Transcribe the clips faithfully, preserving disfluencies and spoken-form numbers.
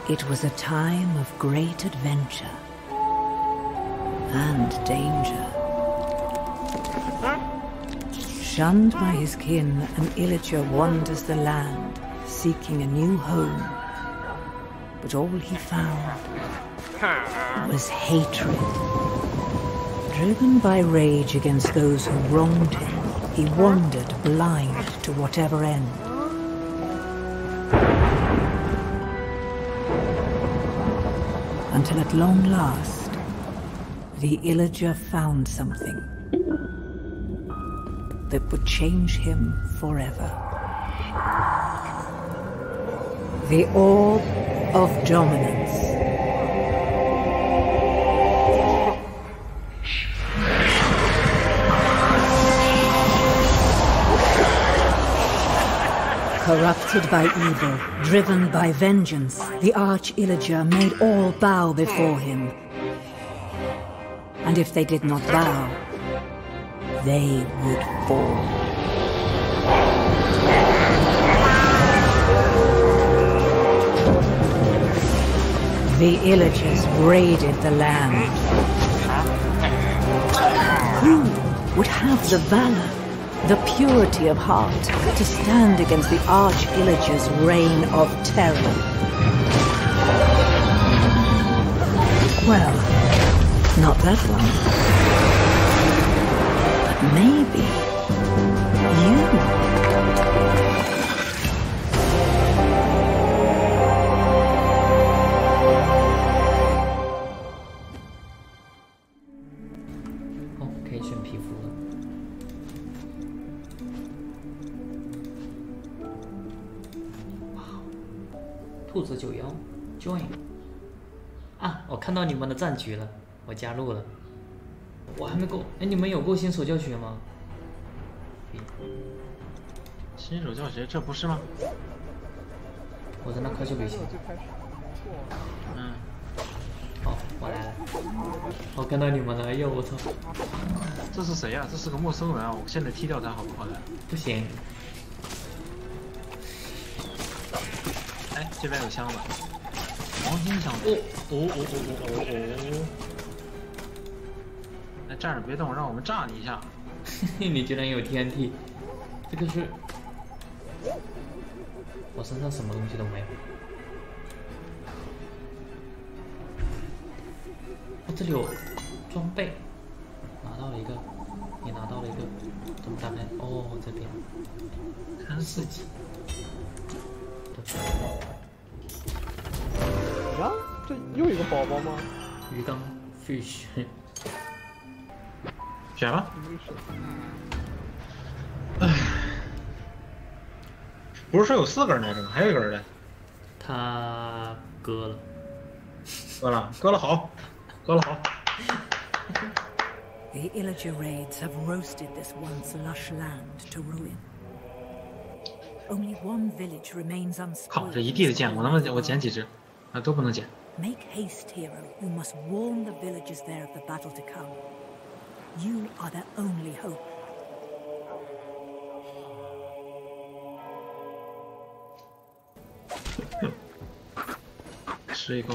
It was a time of great adventure and danger. Shunned by his kin, an Illager wanders the land, seeking a new home. But all he found was hatred. Driven by rage against those who wronged him, he wandered blind to whatever end. Until at long last, the Illager found something that would change him forever. The Orb of Dominance. Corrupted by evil, driven by vengeance, the Arch-Illager made all bow before him. And if they did not bow, they would fall. The Illagers raided the land. Who would have the valor, the purity of heart, to stand against the Arch-Illager's reign of terror? Well, not that one. But maybe you. 哦，可以选皮肤了。哇，兔子九幺 join 啊！我看到你们的战局了，我加入了。我还没够，哎，你们有够新手教学吗？ 新手教学，这不是吗？ 我在那开始旅行。 嗯。 哦，我来了。我看到你们了，哎呦我操！ 这是谁呀、啊？这是个陌生人啊！我现在踢掉他好不好的？ 不行。 哎，这边有箱子，黄金箱子。哦哦哦哦哦哦哦！那站着别动，让我们炸你一下。 你居然有 T N T， 这个是……我身上什么东西都没有。哦，这里有装备，拿到了一个，你拿到了一个，怎么打开？哦，这边看四级。 呀，这又一个宝宝吗？ 鱼缸 fish。 选吧。唉，不是说有四个人来着吗？还有一个人呢。 他割了。 割了，割了好，割了好。 The Illager raids have roasted this once lush land to ruin. Only one village remains unspoiled. 靠，这一地的剑，我能不能我捡几只？啊，都不能捡。 Make haste, hero. You must warn the villagers there of the battle to come. You are their only hope. 吃一口。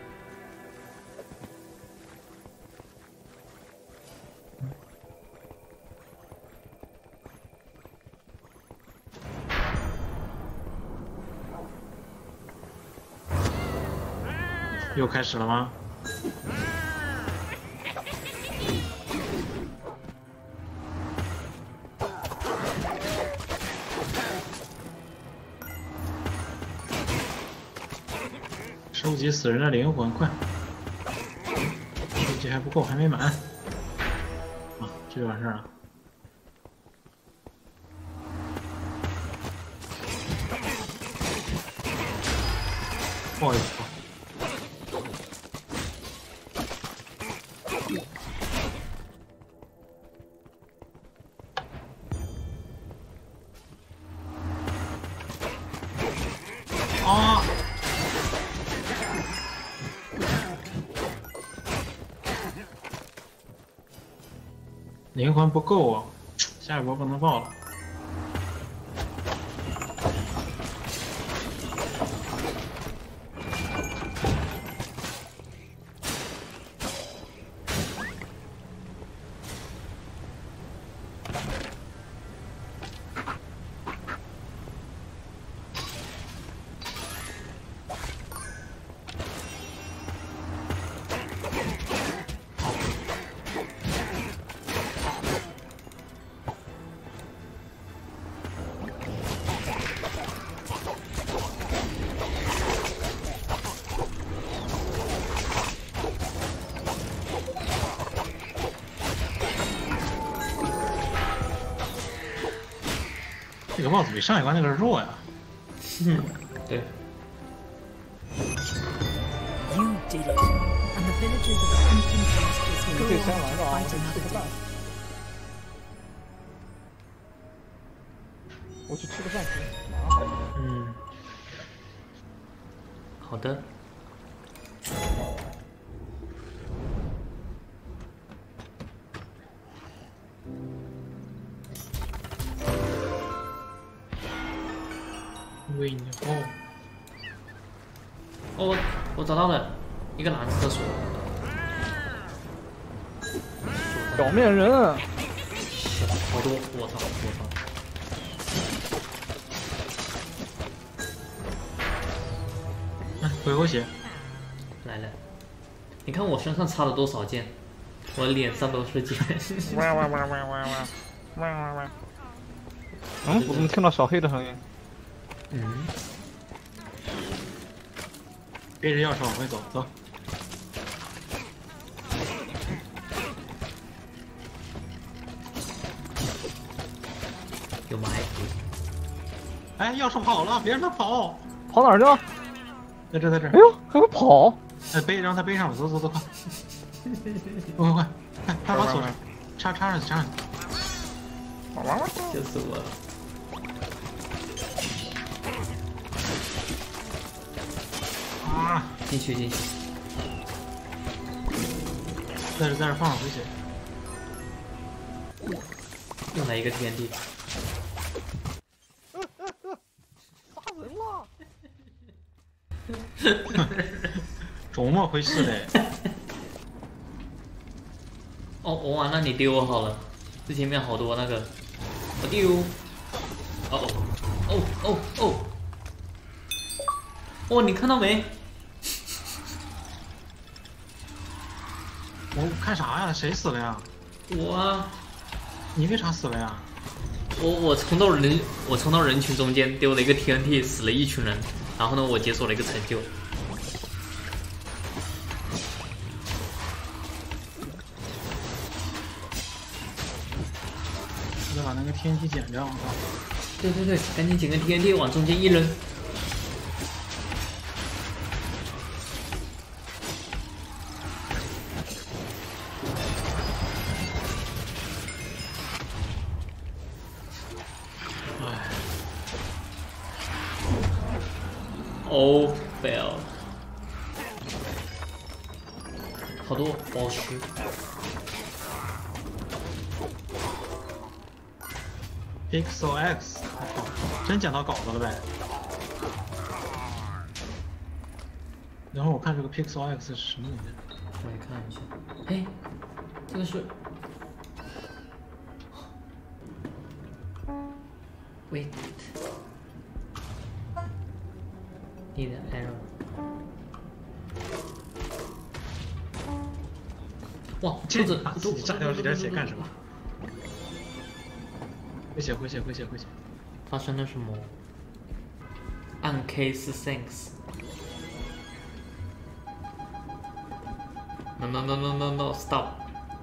又开始了吗？收集死人的灵魂，快！收集还不够，还没满。啊，这就完事儿了。不好意思。啊！灵魂不够啊，下一波不能爆了。 这个 boss 比上一关那个弱呀。 嗯，对。 You did it, and the villagers of Pumpkin Pastures 你 will 可以 go 先 on 玩 to 个啊， fight 我去吃 another 个饭 day.。 我去吃个饭去，马上回来。 嗯，好的。 喂你后。 哦，我找到了一个蓝色锁。 表面人， 好多，我操，我操！ 哎，回口血。 来了，你看我身上插了多少剑，我脸上都是剑。 哇哇哇哇哇哇哇哇哇！嗯，我怎么听到小黑的声音？ 嗯， 背着钥匙往回走，走。 有埋伏。 哎，钥匙跑了，别让他跑。 跑哪儿去了？ 在这，在这。 哎呦，还会跑！ 哎，背，让他背上了，走走走，快！快快快！快，快把锁插插上去，插上去。 笑死我了！ 啊！ 进去进去。 在这在这放上回血。 又来一个天地。 杀人了！ 琢磨回事嘞。 哦，我往那里丢我好了，这前面好多那个，我丢。哦哦哦哦哦！你看到没？ 我看啥呀？谁死了呀？ 我啊， 你为啥死了呀？ 我我冲到人，我冲到人群中间丢了一个 T N T， 死了一群人，然后呢，我解锁了一个成就。 再把那个 T N T 剪掉啊！ 对对对，赶紧捡个 T N T 往中间一扔。 哎， 哦 ，fail， 好多宝石。 Pixel X， 我靠，真捡到稿子了呗？然后我看这个 Pixel X 是什么东西？ 我也看一下。哎，这个是。Wait。Need an arrow。哇， 这兔子， 把自己炸掉这点血干什么？ 回血，回血，回血，回血！ 发生了什么？按 K 是 thanks。No no no no no no stop！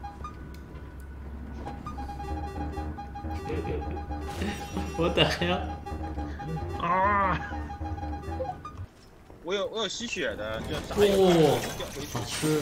我的呀！ 啊！ 我有我有吸血的，就打哇、 一个掉回去好。吃！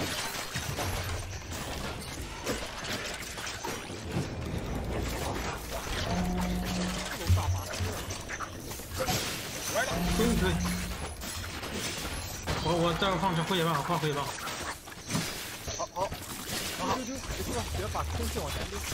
可以可以。我我待会儿放上灰血棒，我放灰血棒。 好好， 好，丢丢，别丢了，别把空气往前丢。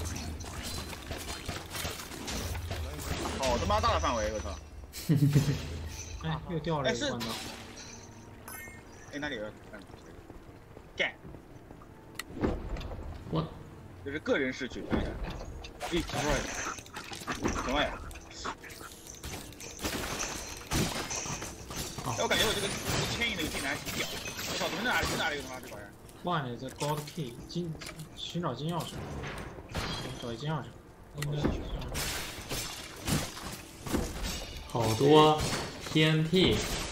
好他妈大的范围，我操！ 哎，又掉了一个关刀。 哎，哪里有？干！ 我这是个人视觉。哎，什么玩意？哎，我感觉我这个牵引那个技能还挺屌。我操，怎么在哪里？在哪里有他妈这玩意儿？ 哇，在 Gold Key 金寻找金钥匙，找一金钥匙，应该是。 好多 T N T，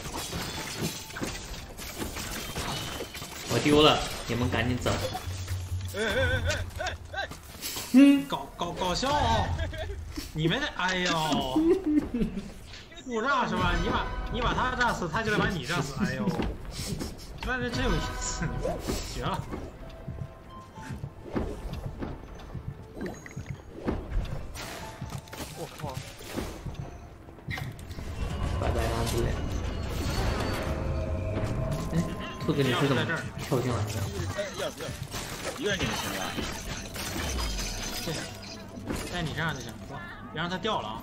我丢了，你们赶紧走。 哎哎哎哎哎哎！ 嗯，搞搞搞笑、哦！ 你们这，哎呦，互让是吧？你把你把他炸死，他就得把你炸死。哎呦，那这真有意思，绝了！ 我靠！ 拜拜垃圾。哎，兔子你是怎么跳进来的？ 哎，钥匙钥匙，一个人点就行了。 对，在你身上就行，别让它掉了啊！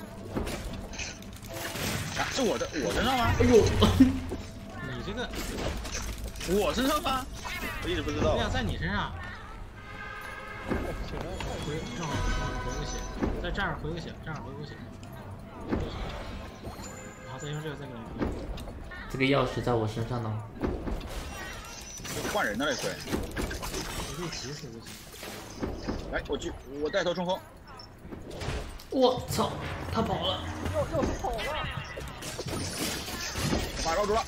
啊，是我的我身上吗？ 哎呦， 你这个， 我身上吗？我一直不知道。 对呀，在你身上。回正好回个血，在这儿回个血，这儿回个血，然后再用这个再给你。 这个钥匙在我身上呢。 换人的了，对。 你可以急死就行。 来，我去，我带头冲锋。 我操，他跑了！ 要要是跑了！ 我把绕住了。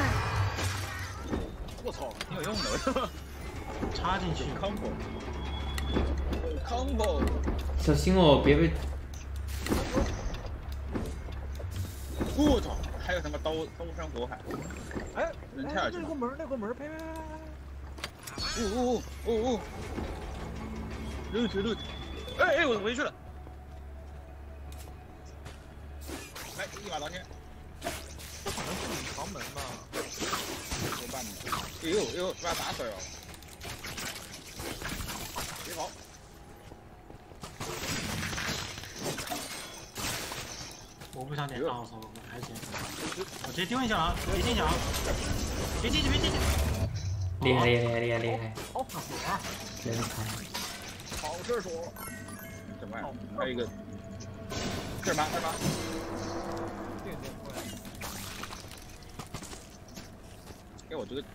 我操，挺有用的， 插进去 combo。combo。 小心哦，别被。 我操，还有他妈刀刀山火海。 哎， 能跳下去那个门，那个门，呸呸呸！ 呜呜呜呜呜！溜去溜去！哎哎，我回去了。来，一把刀先。 这可能是隐藏门吧？ 怎么办呢？哎呦哎呦，把他打死了！别跑！ 我不想点上，我操，还行。我直接丢进去了啊！别进去啊！别进去，别进去！ 厉害厉害厉害厉害！ 好，那死啊！ 人才。 好厕所。怎么样？还有一个。这儿吗？这儿吗？ 点点过来。 哎，我这个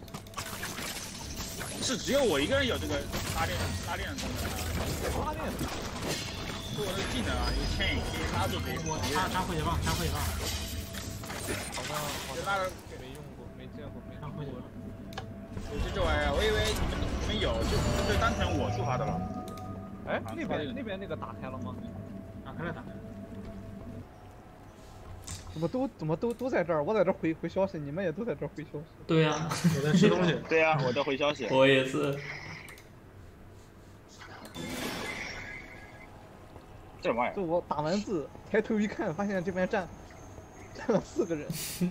是只有我一个人有这个拉链拉链的功能啊。 拉链。 是我的技能啊，一个 chain 可以拉住别人。 我插插回血棒，插回血棒。 好像好像拉着没用过，没见过，没插回血棒。 有这这玩意儿，我以为你们你们有，就就单纯我触发的了。 哎，那边那边那个打开了吗？ 打开了，打开了。 怎么都怎么都都在这儿？我在这回回消息，你们也都在这回消息。 对呀、啊， 我在吃东西。 对呀、啊，我在回消息。 我也是。 这什么玩意儿？ 就我打完字，抬头一看，发现这边站站了四个人。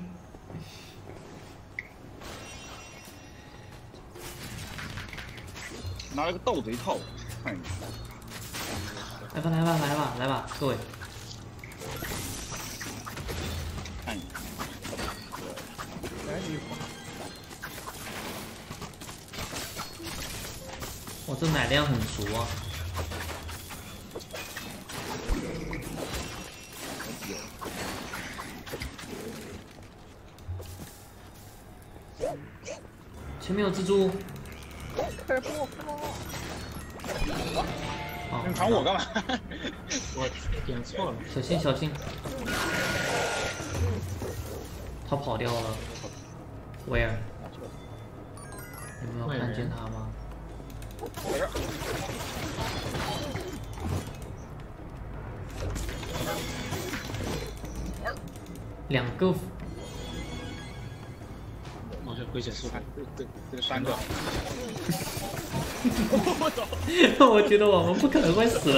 拿了个斗贼套，看一下。 来吧来吧来吧来吧，各位。 看一下。 来你我这奶量很足啊。前面有蜘蛛。 开播！ 哦， 你传我干嘛？ 我点错了。 小心小心！他跑掉了。威尔，有没有看见他吗？两个。 我这回血速度， 这这个三个。 我操！我觉得我们不可能会死。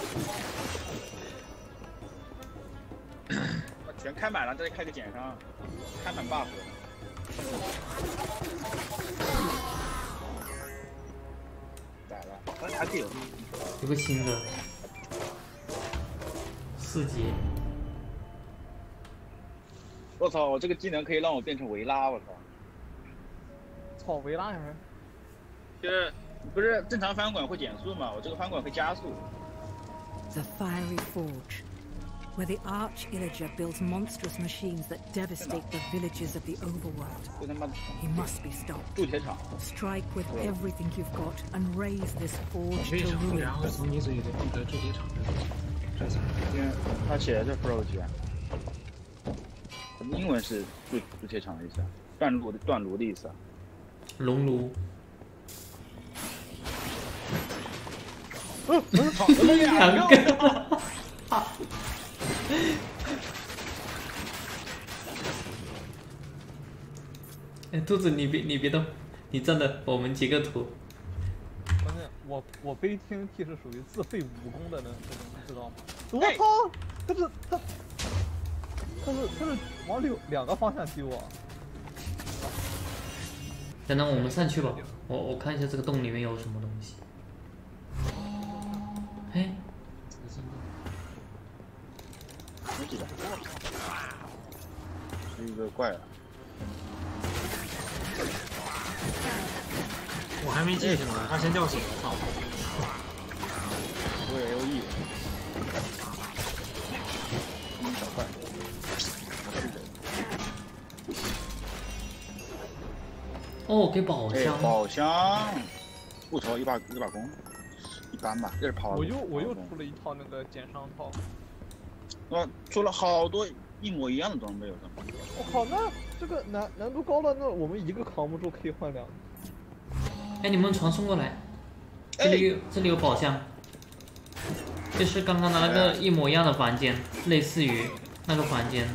全开满了，再开个减伤，开满 buff。宰了，但是还可以有。 有个新的。四级。 我操！我这个技能可以让我变成维拉，我操！ 操维拉什么？ 就是不是正常翻滚会减速嘛？我这个翻滚会加速。 The Fiery Forge, where the Arch Illager builds monstrous machines that devastate the villages of the overworld. 就他妈 He must be stopped. 铸铁厂。 Strike with everything you've got and raise this forge 非 to 常， ruin. 然后从你嘴里获得铸铁厂的这才。 因为他写的是 Pro 级啊，英文是铸铸铁厂的意思啊，断炉的断炉的意思啊。 熔炉。 嗯嗯，好，两个。 兔子你别你别动，你站着，我们截个图。 关键我我背 T N T 是属于自废武功的人，你知道吗？我哎操！他是他，他是他是往里两个方向丢啊！ 等等，我们上去吧。我我看一下这个洞里面有什么东西。哎， 没记得，是一个怪啊。 我还没进去呢，他先掉手了，操！ 我也 L E。嗯，小怪。 哦，给宝哎， 箱。 宝箱。不错，一把一把弓，一般吧，这是跑。 我又我又出了一套那个减伤套。 啊，出了好多一模一样的装备，我操！ 我靠，那这个难难度高了，那我们一个扛不住可以换两个。 哎，你们传送过来，这里有这里有宝箱，就是刚刚的那个一模一样的房间，类似于那个房间。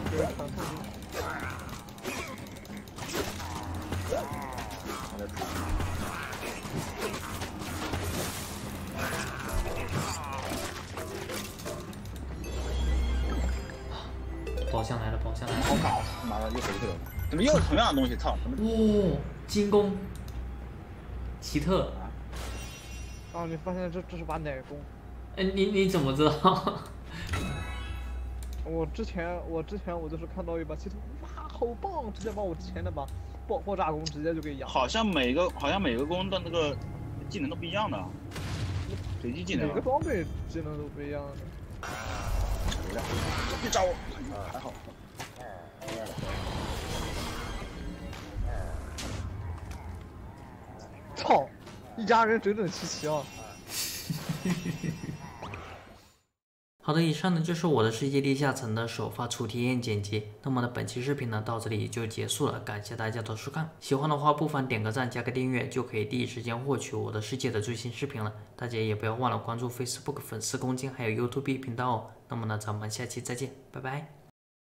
宝箱来了，宝箱来了！ 好搞，妈的又回去了，怎么又是同样的东西？操！怎么？ 哦，金弓，奇特。 啊！你发现这这是把奶弓？ 哎，你你怎么知道？ 我之前我之前我就是看到一把奇特，哇，好棒！直接把我之前那把爆爆炸弓直接就给养。 好像每个好像每个弓的那个技能都不一样的，随机技能。 每个装备技能都不一样的。 别找我！还好。 操！一家人整整齐齐啊！ 好的，以上呢就是我的世界地下城的首发初体验剪辑。那么呢，本期视频呢到这里就结束了，感谢大家的收看。喜欢的话不妨点个赞，加个订阅，就可以第一时间获取我的世界的最新视频了。大家也不要忘了关注 Facebook 粉丝空间还有 YouTube 频道哦。那么呢，咱们下期再见，拜拜。